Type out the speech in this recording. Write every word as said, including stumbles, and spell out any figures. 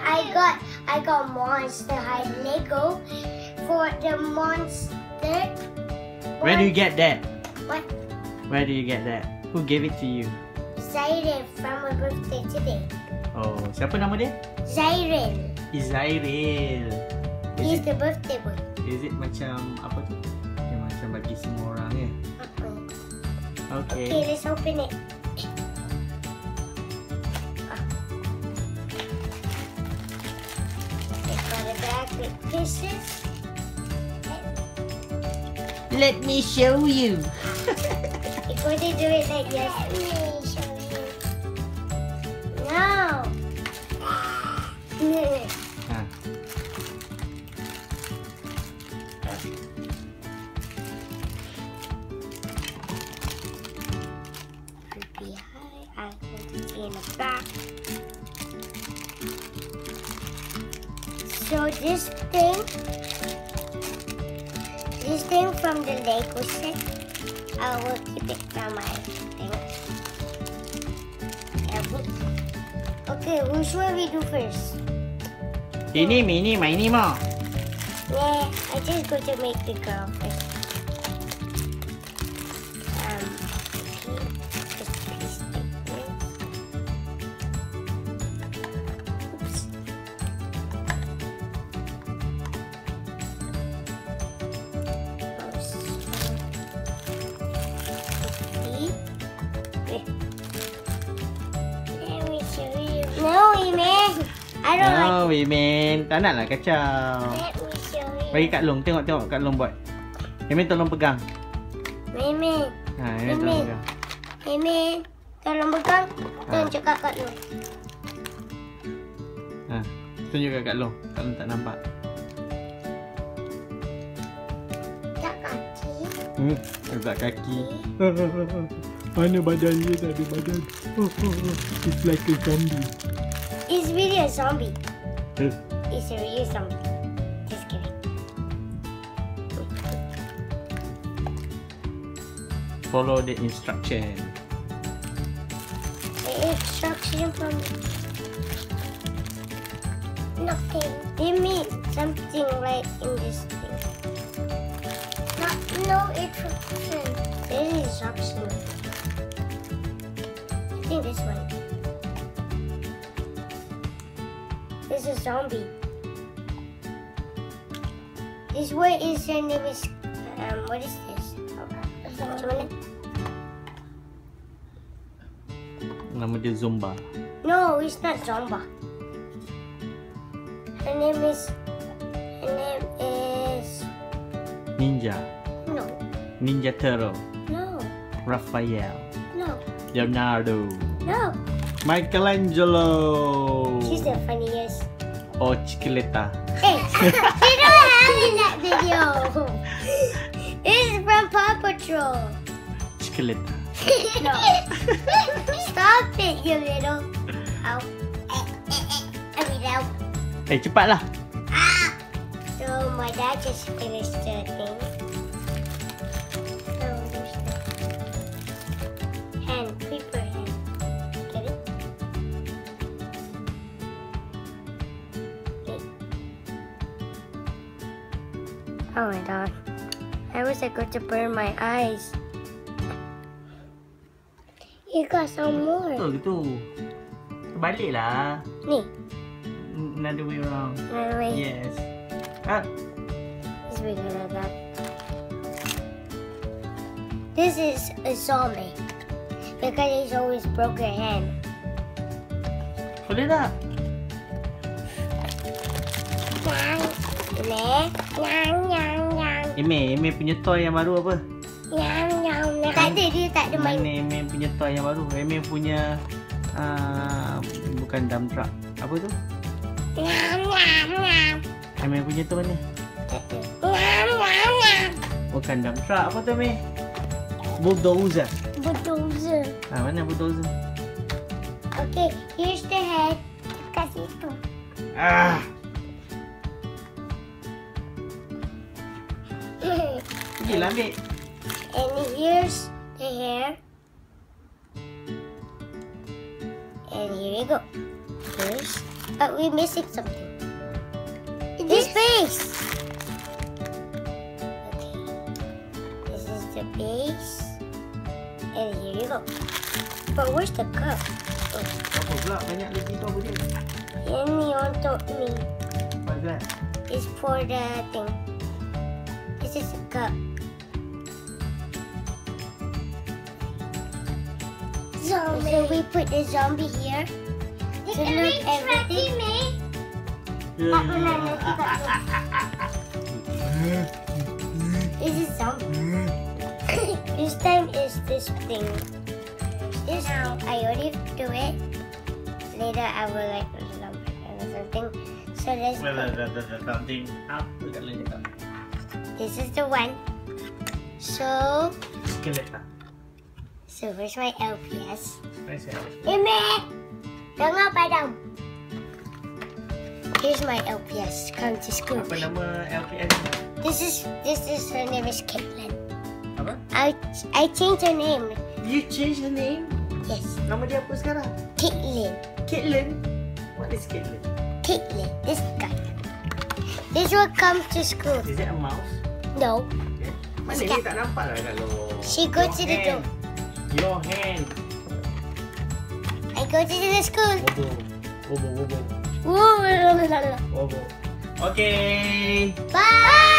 I got I got Monster High Lego for the monster. Where do you get that? What? Where do you get that? Who gave it to you? Zairil from my birthday today. Oh, siapa nama dia? Zairil. Izairil. He's Is it, the birthday boy. is it macam apa tu? Dia macam bagi semua orang ya? Uh-uh. Okay. Okay, let's open it. It's got a bag with kisses. Let me show you. You're going to do it like yes. Let me show you. No. Ha. Creepy high. I want to see in the back. So this thing, this thing from the Lego set, I will keep it from my thing. Yeah, but- okay, which one we do first? Ini, mini, mini mo. Yeah, I just go to make the girl first. Um, okay, just piece it. Oops. Okay. Wait. Let me show you. No, man. I don't like. Oh, Wimin. Tak nak lah kacau. Let me show you. Bagi Kak Long. Tengok, tengok Kak Long buat. Wimin tolong pegang. Mimi, Ha, Wimin tolong Wimin. pegang. Mimi, tolong pegang. Tunjuk kakak lu. Ha, tunjuk kat Kak Long. Kak Long tak nampak. Tak kaki. Hmm, letak kaki. Mana badan dia? Tak ada badan. It's like a zombie. It's really a zombie. Eh, It's a real zombie. Just kidding. Follow the instruction. The instruction from nothing. They mean something right in this thing. Not, no instruction. There's instruction. I think this one. This is a zombie. This word is her name is um what is this? Zombie. Nama dia Zumba. No, it's not Zomba. Her name is her name is Ninja. no Ninja Turtle. no Raphael. no Leonardo. no. Michelangelo. She's the funniest. Oh, Chiquileta. Hey, they don't have in that video. This is from Paw Patrol. Chiquileta. No. Stop it, you little. Ow. I mean, ow. Eh, cepatlah. Ah! So my dad just finished the thing. So there's the hand, creeper hand. Get it? Okay. Oh my god. I was like going to burn my eyes. You got some more. Betul gitu. Terbaliklah. Ni, Another way around. by the way. Yes. Ah, It's bigger than that. This is a zombie because he's always broke your hand. boleh tak? Nyang, nyang, nyang, nyang, Eme, Eme punya toy yang baru apa? nyang, nyang, nyang. Tak ada, dia tak ada main. Mana Eme punya toy yang baru? Eme punya uh, bukan dump truck. Apa tu? Nyang, nyang, nyang. Eme punya tu mana? Tak ada. Nyang, nyang, nyang. Bukan dump truck. Apa tu Eme? Bulldozer. Bulldozer. Ha, mana bulldozer? Okay, here's the head. Kasih itu. Ah, pergilah ambil. And here's the hair. And here we go. Here's But we're missing something. His face. Okay. This is the base. And here you go. But where's the cup? Oh. Apa pula banyak lagi tu apa dia? Ini untuk ni. What's that? It's for the thing. This is a cup. Zombie. So we put the zombie here. To look everything. This is zombie. This time is this thing. This now I already do it. Later I will like something. So let's. Well, the, the, the something up. This is the one. So. Skeleton. So where's my L P S? Where's your L P S? Ime, jangan padam. Here's my L P S. Come to school. Apa nama L P S? This is this is her name is Caitlin. Apa? I I changed her name. You change the name? Yes, Nama dia apa sekarang? Caitlin. Caitlin. What is Caitlin? Caitlin. This guy. This will come to school. Is it a mouse? No. Okay. Mana ni tak nampak lah kalau. She go to the door. Your hand. I go to the school. Wobo. Wobo, wobo. Woo, la, la, la, la. Wobo. Okay. Bye.